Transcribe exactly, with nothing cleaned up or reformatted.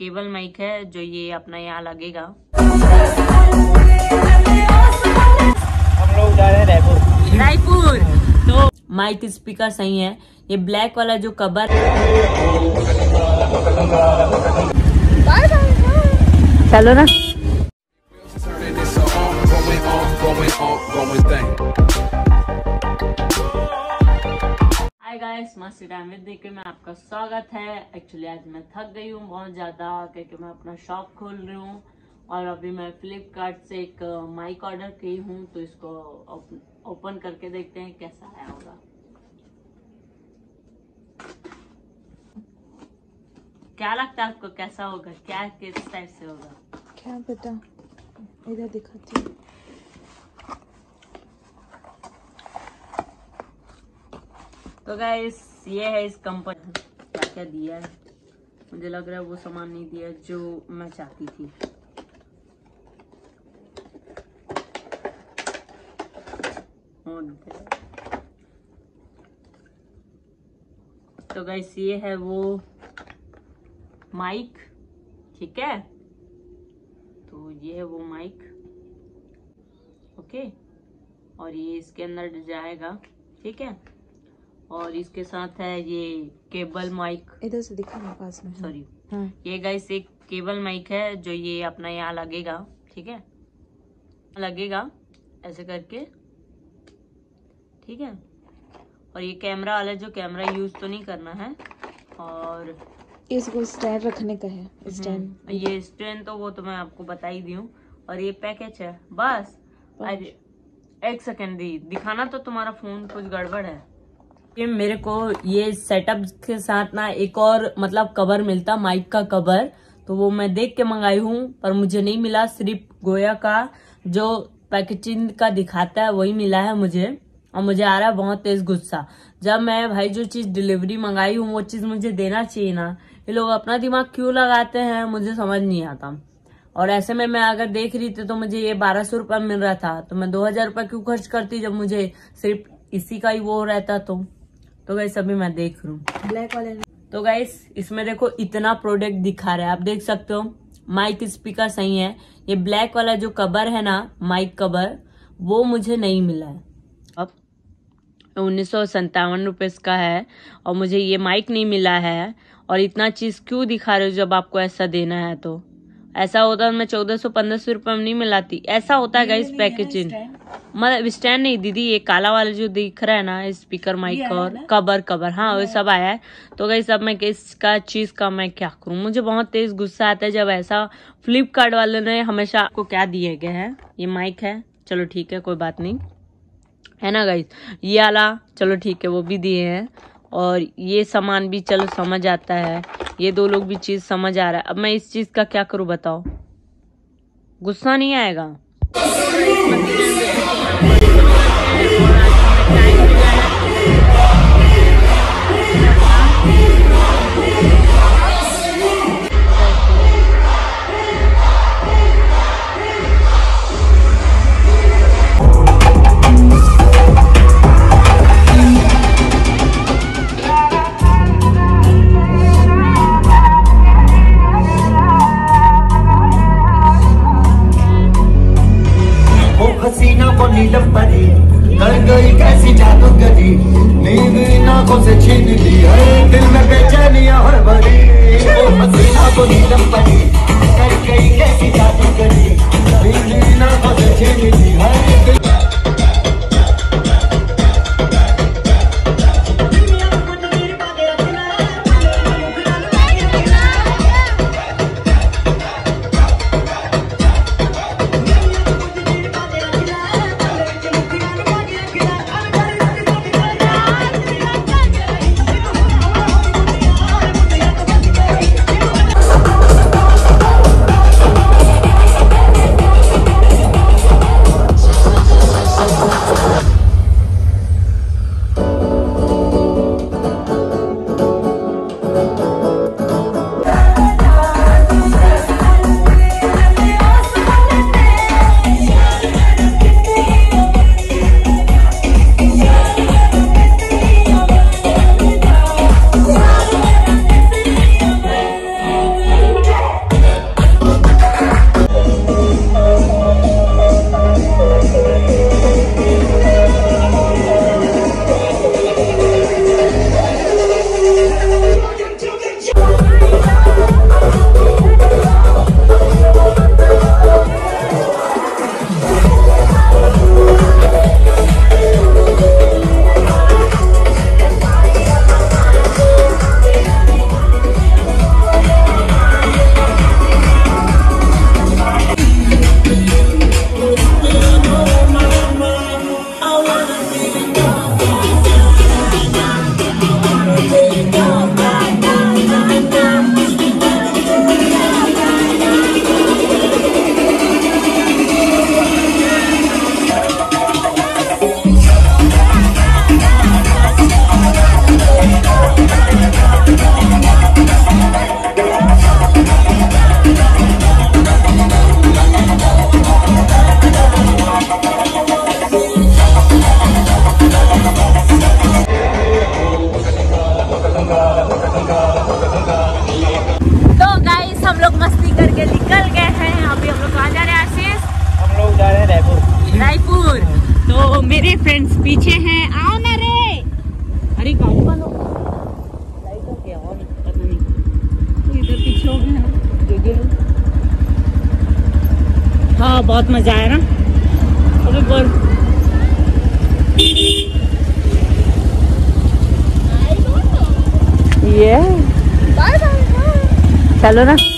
Cable mic है जो ये अपना यहाँ लगेगा। हम लोग जा रहे हैं रायपुर। रायपुर तो माइक स्पीकर सही है। ये ब्लैक वाला जो कवर चलो ना। हाय गाइस, मस्त टाइम विद देख के मैं आपका स्वागत है। एक्चुअली आज मैं थक गई हूँ बहुत ज्यादा क्योंकि मैं अपना शॉप खोल रही हूँ और अभी मैं फ्लिपकार्ट से एक माइक ऑर्डर की हूँ, तो इसको ओपन करके देखते हैं कैसा आया होगा। क्या लगता है आपको कैसा होगा? क्या किस टाइप से होगा? क्या पता, इधर दिखाती हूँ। तो गाइस ये है इस कंपनी, क्या क्या दिया है। मुझे लग रहा है वो सामान नहीं दिया जो मैं चाहती थी। तो गाइस ये है वो माइक, ठीक है। तो ये है वो माइक, ओके। और ये इसके अंदर जाएगा, ठीक है। और इसके साथ है ये केबल माइक। इधर से दिखा ना पास में। सॉरी हाँ। ये गाइस एक केबल माइक है जो ये अपना यहाँ लगेगा, ठीक है। लगेगा ऐसे करके, ठीक है। और ये कैमरा वाला जो कैमरा यूज तो नहीं करना है। और इसको स्टैंड रखने का है, स्टैंड। ये स्टैंड तो वो तो मैं आपको बता ही दी हूँ। और ये पैकेज है बस। अरे एक सेकेंड दी दिखाना, तो तुम्हारा फोन कुछ गड़बड़ है। ये मेरे को ये सेटअप के साथ ना एक और मतलब कवर मिलता, माइक का कवर, तो वो मैं देख के मंगाई हूँ पर मुझे नहीं मिला। सिर्फ गोया का जो पैकेजिंग का दिखाता है वही मिला है मुझे। और मुझे आ रहा है बहुत तेज गुस्सा। जब मैं भाई जो चीज डिलीवरी मंगाई हूँ वो चीज मुझे देना चाहिए ना। ये लोग अपना दिमाग क्यों लगाते हैं मुझे समझ नहीं आता। और ऐसे में मैं अगर देख रही थी तो मुझे ये बारह सौ रुपया मिल रहा था, तो मैं दो हजार रुपया क्यों खर्च करती जब मुझे सिर्फ इसी का ही वो रहता। तो तो गाइस अभी मैं देख रही हूँ ब्लैक वाले। तो गाइस इसमें देखो इतना प्रोडक्ट दिखा रहा है, आप देख सकते हो। माइक स्पीकर सही है। ये ब्लैक वाला जो कवर है ना, माइक कवर, वो मुझे नहीं मिला है। अब उन्नीस सौ संतावन रुपये का है और मुझे ये माइक नहीं मिला है। और इतना चीज क्यों दिखा रहे हो जब आपको ऐसा देना है? तो ऐसा होता मैं चौदह सौ पंद्रह सौ रुपये में नहीं मिलाती। ऐसा होता है गाइस पैकेजिंग। मतलब स्टैंड नहीं दीदी, ये काला वाला जो दिख रहा है ना स्पीकर माइक और कवर कवर, हाँ वो सब आया है। तो गाइस अब मैं इसका चीज का मैं क्या करूं? मुझे बहुत तेज गुस्सा आता है जब ऐसा। फ्लिपकार्ट वाले ने हमेशा आपको क्या दिए गए हैं? ये माइक है, चलो ठीक है कोई बात नहीं, है ना गाइस। ये वाला चलो ठीक है वो भी दिए हैं। और ये सामान भी चलो समझ आता है, ये दो लोग भी चीज समझ आ रहा है। अब मैं इस चीज का क्या करूं बताओ? गुस्सा नहीं आएगा? हसीना मेरे फ्रेंड्स पीछे हैं, आओ ना रे। अरे गाड़ी बंद हो लाइट हो गया और पता नहीं इधर पीछे हो गया। हाँ बहुत मजा आया ना। अबे बोल ये चलो ना।